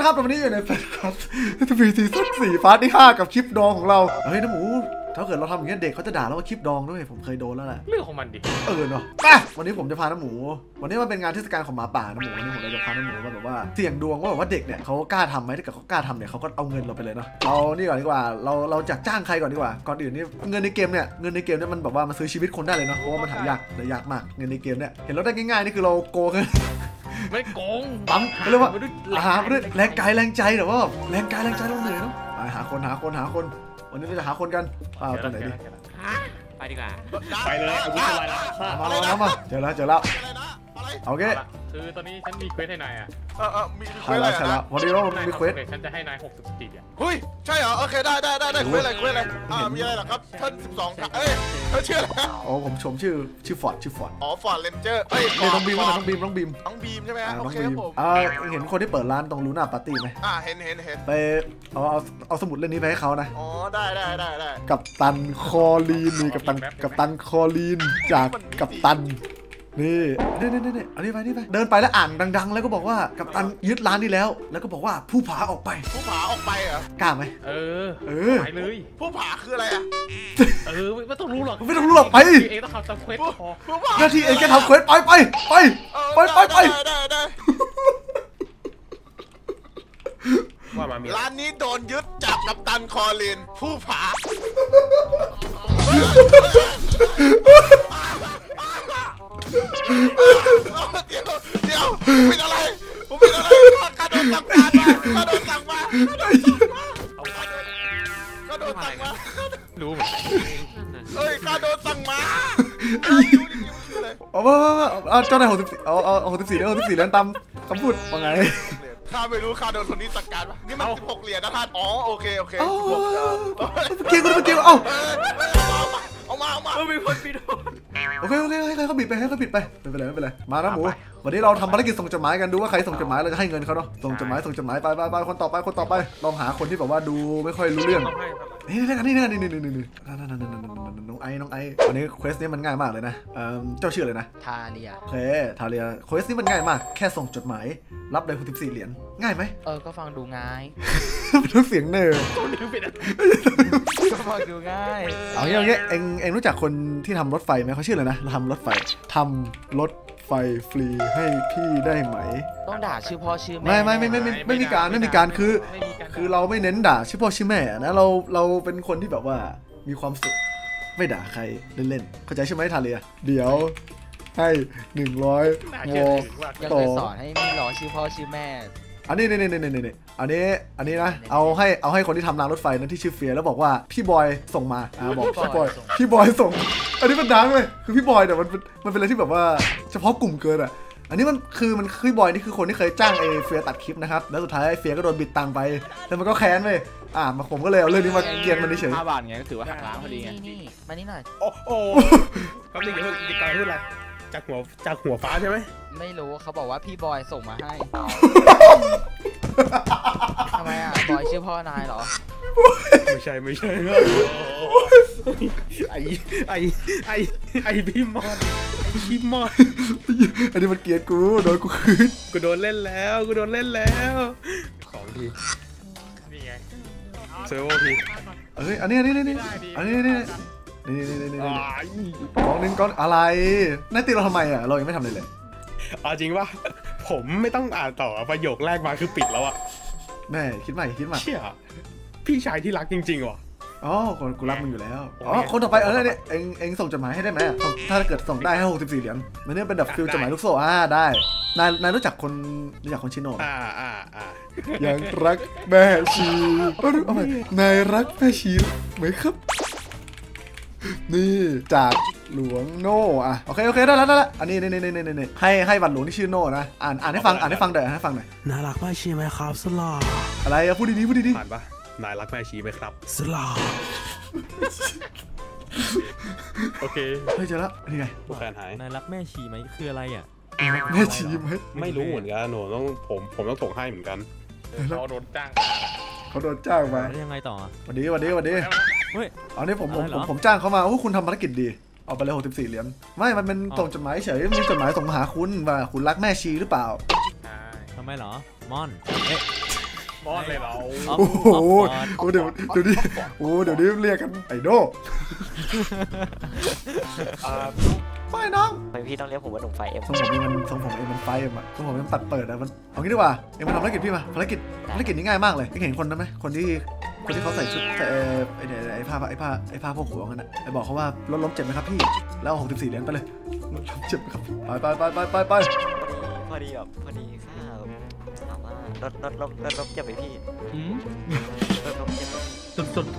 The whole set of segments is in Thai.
ครับวันนี้อยู่ในแฟนคลับทีวีซีซั่น4พาร์ทที่5กับคลิปดองของเราเฮ้ยน้ำหมูถ้าเกิดเราทำอย่างนี้เด็กเขาจะด่าเราว่าคลิปดองด้วยผมเคยโดนแล้วแหละเรื่องของมันดิเนาะวันนี้ผมจะพาน้ำหมูวันนี้มันเป็นงานเทศกาลของหมาป่าน้ำหมูวันนี้ผมจะพาน้ำหมูมาแบบว่าเสี่ยงดวงว่าแบบว่าเด็กเนี่ยเขากล้าทำไหมถ้าเกิดเขากล้าทำเนี่ยเขาก็เอาเงินเราไปเลยเนาะเรานี่ก่อนดีกว่าเราจากจ้างใครก่อนดีกว่าก่อนอื่นนี่เงินในเกมเนี่ยมันแบบว่ามาซื้อชีวิตคนได้เลยเนาะเพราะว่ามันหายากเลยยากมากเงินในเกมเนี่ยเห็นเราได้ง่ายๆนี่คือเราโกงไม่โกงปั๊มเรียกว่าหาด้วยแรงกายแรงใจแต่ว่าแรงกายแรงใจเราเหนื่อยเนาะไปหาคนวันนี้เราจะหาคนกันตอนไหนดีไปดีกว่าไปเลยอาวุธอะไรแล้วมาเจอแล้วโอเคคือตอนนี้ฉันมีเควสให้นายอ่ะมีเควสอะไรใช่แล้วพอดีเรามีเควสฉันจะให้นาย60 สตรีทอ่ะเฮ้ยใช่เหรอโอเคได้เควสอะไรมีอะไรหรอครับท่าน12เอ้ยเขาชื่ออะไรโอ้ผมชมชื่อฟอร์ดอ๋อฟอร์ดเรนเจอร์เอ้ยน้องบีมใช่ไหมโอเคผมเห็นคนที่เปิดร้านตรงลูน่าปาร์ตี้ไหมเห็นไปเอาสมุดเล่มนี้ไปให้เขานะอ๋อได้กับตันคอลีนนี่กับตันคอลีนจากกับตันนี่อันนี้ไปเดินไปแล้วอ่านดังๆแล้วก็บอกว่ากัปตันยึดร้านนี้แล้วก็บอกว่าผู้ผาออกไปเหรอกล้าไหมไปเลยผู้ผาคืออะไรอ่ะไม่ต้องรู้หรอกไปเองต้องทำเควสพอหน้าที่เองแค่ทำเควสไปว่ามาร้านนี้โดนยึดจากกัปตันคอลินผู้ผาเดี๋ยวเป็นอะไรข้าโดนสั่งมารู้เหมือนเฮ้ยข้าโดนสั่งมาเจ้านาย64เอา64แล้วตามคำพูดว่าไงข้าไม่รู้ข้าโดนคนนี้จัดการปะนี่มัน16 เหรียญนะท่านอ๋อโอเคเกี่ยวเอามีคนปิดโอเคให้เขาบิดไปไม่เป็นไรมานะหมูวันนี้เราทำภารกิจส่งจดหมายกันดูว่าใครส่งจดหมายเราจะให้เงินเขาเนาะส่งจดหมายไปคนต่อไปลองหาคนที่แบบว่าดูไม่ค่อยรู้เรื่องนี่น้องไอวันนี้เควสนี้มันง่ายมากเลยนะเจ้าชื่ออะไรนะทาเลียโอเคทาเลียเควสนี้มันง่ายมากแค่ส่งจดหมายรับได้14 เหรียญง่ายไหมก็ฟังดูง่ายเป็นเสียงเนอก็ฟังดูง่ายเอาอย่างเงี้ยเอ็งรู้จักคนที่ทำรถไฟไหมเขาชื่ออะไรนะทำรถไฟฟรีให้พี่ได้ไหมต้องด่าชื่อพ่อชื่อแม่ไม่มีการคือเราไม่เน้นด่าชื่อพ่อชื่อแม่นะเราเป็นคนที่แบบว่ามีความสุขไม่ด่าใครเล่นๆเข้าใจใช่ไหมทาเลียเดี๋ยวให้100 วยังเคยสอนให้ไม่ล้อชื่อพ่อชื่อแม่อันนี้นะเอาให้คนที่ทำรางรถไฟนั้นที่ชื่อเฟียแล้วบอกว่าพี่บอยส่งมาบอกพี่บอยส่งอันนี้มันดังเลยคือพี่บอยแต่มันเป็นอะไรที่แบบว่าเฉพาะกลุ่มเกินอันนี้มันคือพี่บอยนี่คือคนที่เคยจ้างไอ้เฟียตัดคลิปนะครับแล้วสุดท้ายไอ้เฟียก็โดนบิดตังไปแล้วมันก็แค้นเลยมาผมก็เลยเอาเรื่องนี้มาเกลียดมันเฉย 5 บาทไงก็ถือว่าหักล้างพอดีไงนี่มานี่หน่อยโอ้ครับนี่จะกลายเป็นอะไรจากหัวฟ้าใช่ไหมไม่รู้เขาบอกว่าพี่บอยส่งมาให้ทำไมบอยชื่อพ่อนายเหรอไม่ใช่ไอพี่มอนอันนี้มันเกลียดกูโดนกูคืนกูโดนเล่นแล้วของดีนี่ไงเซอร์โวพีอันนี้ก้อนอะไรนายตีเราทำไมเรายังไม่ทำเลยจริงป่ะผมไม่ต้องอ่านต่อประโยคแรกมาคือปิดแล้วแม่คิดใหม่เชี่ยพี่ชายที่รักจริงๆว่ะกูรักมึงอยู่แล้วคนต่อไปเนี่ยเอ็งส่งจดหมายให้ได้ไหมถ้าเกิดส่งได้ให้64 เหรียญมันเนี่ยเป็นแบบฟิลจดหมายลูกโซ่ได้นายรู้จักคนชิโน่ยังรักแม่ชีนายรักแม่ชีไหมครับนี่จากหลวงโน่โอเคได้แล้วอันนี้ให้บัตรหลวงที่ชื่อโน่นะอ่านให้ฟังหน่อยน่ารักแม่ชีไหมครับสลาอะไรพูดดีผ่านปะนายรักแม่ชีไหมครับสลาโอเคเฮ้ยเจอแล้วนี่ไงแฟนหายนายรักแม่ชีไหมคืออะไรแม่ชีไหมไม่รู้เหมือนกันหนูผมต้องส่งให้เหมือนกันเขาโดนจ้างมายังไงต่อวันนี้อันนี้ผมจ้างเขามาคุณทำภารกิจดีเอาไปเลย64 เหรียญไม่มันเป็นส่งจดหมายเฉยมีจดหมายส่งมาหาคุณว่าคุณรักแม่ชีหรือเปล่าทำไมเหรอมอนบอสเลยเราโอ้โหเดี๋ยวนี้เดี๋ยวนี้เรียกกันไอโดไม่น้องทำไมพี่ต้องเรียกผมว่าหนุ่มไฟเอ็มทรงผมเองมันไฟเอ็มอะทรงผมเองมันตัดเปิดอะมันเอางี้ดีกว่าเอ็มมาทำภารกิจพี่มาภารกิจนี้ง่ายมากเลยเห็นคนนั้นไหมคนที่เขาใส่ชุดไอ้ผ้าพวกหัวกันอะไอ้บอกเขาว่ารถล้มเจ็บไหมครับพี่แล้วเอา64เหรียญไปเลยรถล้มเจ็บไหมครับไปพอดีข้าถามว่ารถล้มเจ็บไหมพี่รถล้มเจ็บไหมสุด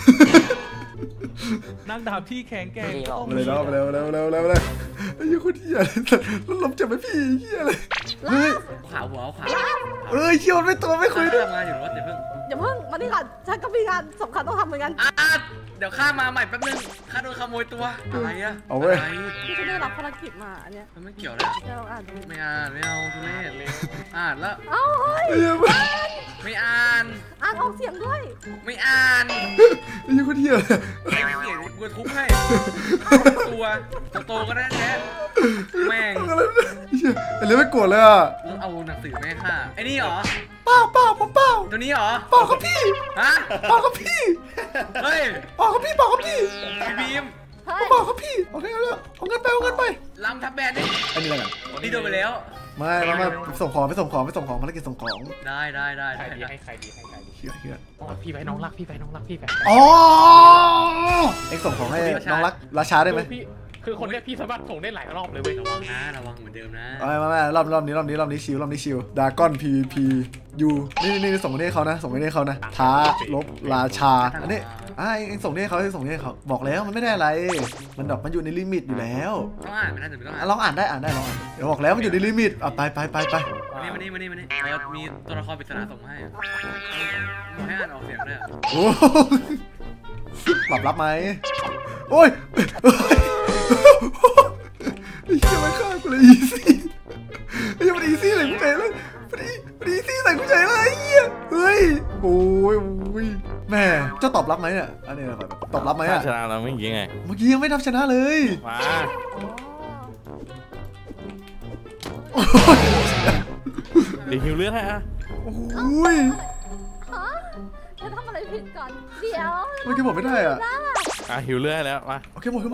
นั่งดาบพี่แข็งแกร่งมาเลยเร็วไอ้ยี่คนเหี้ยรถล้มเจ็บไหมพี่เหี้ยเลยเฮ้ยขาหัวขาเชี่ยวไม่ตัวไม่คุยด้วยมาอยู่รถอย่าเพิ่งอย่าเพิ่งมานี่ก่อนฉันก็มีงานสำคัญต้องทำเหมือนกันเดี๋ยวข้ามาใหม่แป๊บนึงข้าโดนขโมยตัวอะไรอะเอาเว้ยที่ฉันได้รับภารกิจมาอันเนี้ยมันไม่เกี่ยวเลยเดี๋ยวอ่านดูไม่อ่านไม่เอาทุเรศเลยอ่านแล้วเอ้าเฮ้ยไม่อ่านอ่านออกเสียงด้วยไม่อ่านไอ้ยี่คนเหี้ยไม่เกี่ยวกูทุบให้ตัวโตก็ได้แท้แม่งไอ้เรื่องไม่โกรธเลยอ่ะต้องเอาหนังสือแม่ข้าไอ้นี่เหรอเปล่าผมเปล่าตัวนี้เหรอเปล่าครับพี่ฮะเปล่าครับพี่เฮ้ยเปล่าครับพี่พี่บีมเฮ้ยเปล่าครับพี่โอเคเอาเงินไปลำทับแบนนี่อันนี้อะไรกันนี่โดนไปแล้วไม่ส่งของภารกิจส่งของได้ให้ใครดีเฮียพี่ไปน้องรักพี่ไปอ๋อเอ็งส่งของให้น้องรักราชาได้ไหมพี่คือคนเนี้ยพี่สามารถส่งได้หลายรอบเลยเว้ยระวังเหมือนเดิมนะไม่รอบนี้ชิลดากอน PVP ยูนี่ส่งให้เขานะท้าลบราชาอันนี้เอ็งส่งให้เขาบอกแล้วมันไม่ได้อะไรมันอยู่ในลิมิตอยู่แล้วต้องอ่านไม่ได้ถึงต้องอ่านลองอ่านได้เดี๋ยวบอกแล้วมันอยู่ในลิมิตไปมานี่มีตัวละครปริศนาส่งมาให้ให้อ่านออกเสียงด้วยโอ้รับไหมโอ้ยไอ้เหี้ยมันฆ่ากูเลยอีซี่ไอ้เหี้ยมันอีซี่ใส่กูใจเลยมันอีซี่ใส่กูใจเลยไอ้เหี้ยเฮ้ยโอ้ยแม่เจ้าตอบรับไหมเนี่ยอันนี้ตอบรับไหมอ่ะชนะเราไม่ยิงไงเมื่อกี้ยังไม่นับชนะเลยมา เดี๋ยวหิวเลือดให้อะโอ้ยฮะจะทำอะไรผิดก่อนเดี๋ยวเมื่อกี้บอกไม่ได้อ่ะหิวเลือดให้แล้วมาโอเคบอก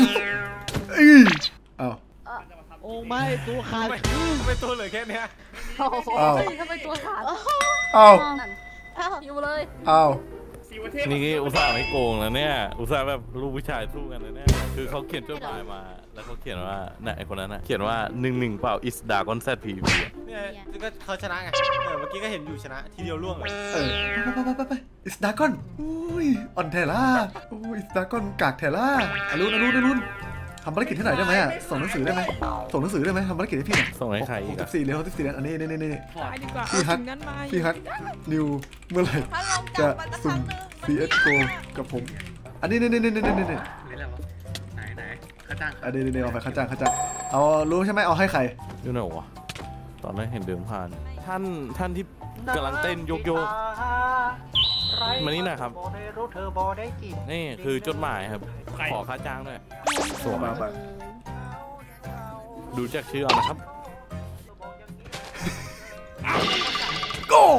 อ้าวโอ้ไม่ตัวขาดไม่ตัวเหลือแค่เนี้ยโอ้โหทำไมตัวขาดอ้าวอยู่เลยอ้าวนี่อุตส่าห์ไม่โกงแล้วเนี่ยอุตส่าห์แบบลูกผู้ชายสู้กันนะเนี่ยคือเขาเขียนจดหมายมาแล้วเขาเขียนว่าน่ะไอคนนั้นนะเขียนว่า11เปล่า is Dragon Z PVP เนี่ยก็เขาชนะไงเมื่อกี้ก็เห็นอยู่ชนะทีเดียวล่วงเลยไปอิสดากอนอุ้ยอ่อนแทล่าอุ้ยอิสดากอนกากแทล่าอรุณทำภารกิจให้หน่อยได้ไหมส่งหนังสือได้ไหมทำภารกิจให้พี่หน่อยส่งให้ใครอีกอะ 64เหรียญอันนี้พี่ฮัทนิวเมื่อไหร่ถ้าลงจะจากมันจะสุ่ม CSGO กับผมอันนี้นี่แหละวะไหนข้าจ้างอันนี้เอาไปข้าจ้างเอารู้ใช่ไหมเอาให้ใครอยู่ไหนวะตอนนั้นเห็นเดินผ่านท่านที่กำลังเต้นโยกมานี่นะครับนี่คือจดหมายครับขอค่าจ้างด้วยสวมไปดูจากชื่อเอานะครับโก้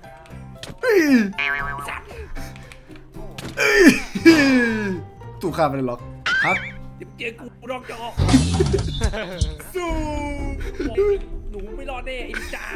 ตู่ข้ามไปเลยหรอกครับเจอกูรองจอสู้หนูไม่รอดแน่อินจา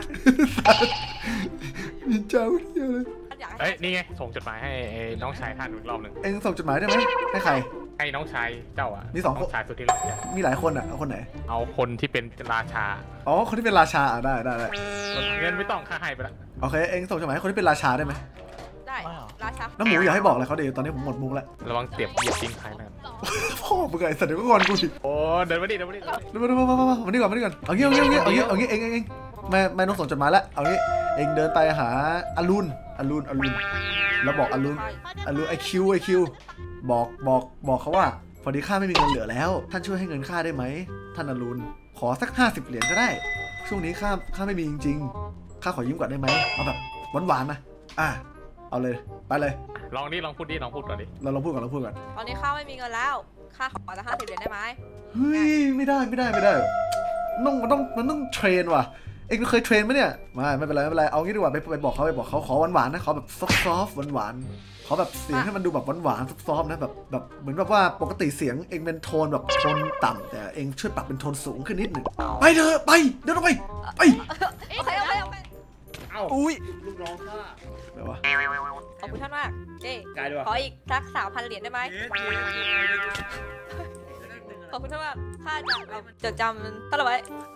มีเจ้าเฮียเลยเอ้ยนี่ไงส่งจดหมายให้น้องชายท่านอีกรอบหนึ่งเอ็งส่งจดหมายได้ไหมให้ใครให้น้องชายเจ้าอ่ะมี2 คนน้องชายสุดที่รักเนี่ยมีหลายคนอ่ะเอาคนไหนเอาคนที่เป็นราชาอ๋อคนที่เป็นราชาได้เงินไม่ต้องค่าให้ไปละโอเคเอ็งส่งจดหมายให้คนที่เป็นราชาได้ไหมได้ราชาน้ำหมูอย่าให้บอกอะไรเขาเดี๋ยวตอนนี้ผมหมดมุกแล้วระวังเหยียบจริงใครนะพ่อมึงไงสัตว์เดี๋ยวก็งอนกูสิโอ้เดินมาดิมานี่ก่อนเอางี้เองไม่ต้องส่งจดหมายแล้วเอางี้เองเดินไปหาอรุณแล้วบอกอรุณไอคิวบอกเขาว่าพอดีข้าไม่มีเงินเหลือแล้วท่านช่วยให้เงินข้าได้ไหมท่านอรุณขอสัก50เหรียญก็ได้ช่วงนี้ข้าไม่มีจริงๆข้าขอยืมก่อนได้ไหมเอาแบบหวานๆนะเอาเลยไปเลยลองพูดก่อนดิเราลองพูดก่อนตอนนี้ข้าไม่มีเงินแล้วข้าขอจะ50 เหรียญได้ไหมเฮ้ยไม่ได้มันต้องเทรนว่ะเองเคยเทรนไหมเนี่ยไม่เป็นไรเอางี้ดีกว่าไปบอกเขาขอหวานๆนะขอแบบซอฟต์หวานๆขอแบบเสียงให้มันดูแบบหวานๆซอฟต์นะแบบเหมือนแบบว่าปกติเสียงเองเป็นโทนแบบโทนต่ำแต่เองช่วยปรับเป็นโทนสูงขึ้นนิดหนึ่งไปเถอะไปเดินออกไปไปโอเคเอ้าอุ้ยลูกน้องข้าเดี๋ยววะขอบคุณท่านมากเจ้กลายด้วยขออีกสัก3,000 เหรียญได้ไหมขอบคุณท่านมากข้าจะเอาจดจำตลอดไว้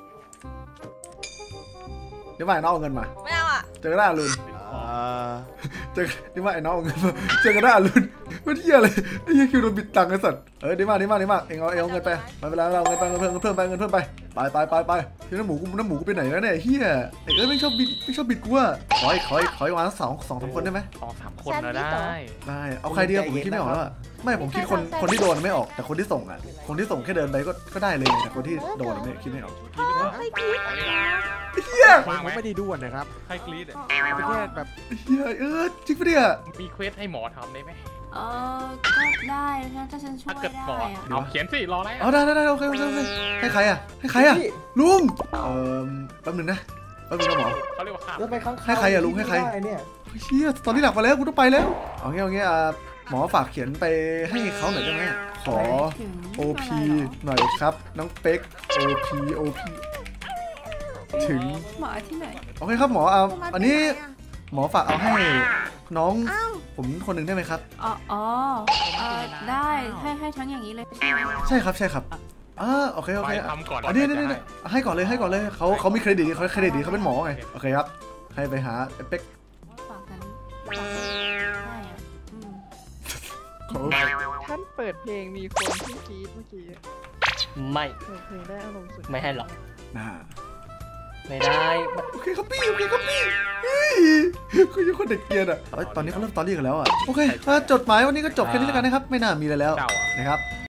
เดี๋ยวว่าไอ้น้องเอาเงินมาไม่เอาอ่ะเจอกันได้อรุณเจอเดี๋ยวว่าไอ้น้องเอาเงินมาเจอกันได้อรุณไม่เที่ยเลยไอ้เหี้ยคิวโดนบิดตังค์ไอ้สัตว์เดี๋ยวมาเองเอาเงินไปไม่เป็นไรเราเงินไปเพิ่มไปไปที่น้ำหมูกูไปไหนแล้วเนี่ยเฮียไอ้ไม่ชอบบิดกูอ่ะขออีกวันสองสามคนได้ไหม 2-3 คนนะได้เอาใครดีผมคิดไม่ออกแล้วไม่ผมคิดคนที่โดนไม่ออกแต่คนที่ส่งอ่ะคนที่ส่งแค่เดินไปก็ได้เลยแต่คนที่โดนไม่คิดไม่ออกเฮียผมไม่ได้ด่วนนะครับใครกรี๊ดเป็นแค่แบบเฮียจริงปะเนี่ยมีเควสให้หมอทำได้ไหมก็ได้ถ้าฉันช่วยถ้าเกิดหมอได้เอาเขียนสิรออะไรได้โอเคให้ใครอ่ะลุงแป๊บนึงนะหมอเขาเรียกว่าข้ามแล้วไปข้างให้ใครอะลุงให้ใครเนี่ยเชี่ยตอนที่หลักมาแล้วกูต้องไปแล้วเอางี้หมอฝากเขียนไปให้เขาหน่อยได้ไหมขอ OP หน่อยครับน้องเป๊ก OP ถึงหมอที่ไหนโอเคครับหมออันนี้หมอฝากเอาให้น้องผมคนหนึ่งได้ไหมครับได้ให้ทั้งอย่างนี้เลยใช่ครับโอเคทำก่อนอันนี้ให้ก่อนเลยเขามีเครดิตดีเขาเป็นหมอไงโอเคครับให้ไปหาไอ้เป๊กฝากกันได้อะท่านเปิดเพลงมีคนที่กรี๊ดเมื่อกี้ไม่เปิดเพลงได้อารมณ์สุดไม่ให้หรอกน่าไม่ได้โอเคครับพี่เฮ้ยคือยังคนเด็กเกียร์อ่ะตอนนี้เขาเริ่มตอรี่กันแล้วอ่ะโอเคจดหมายวันนี้ก็จบแค่นี้แล้วกันนะครับไม่น่ามีอะไรแล้วนะครับ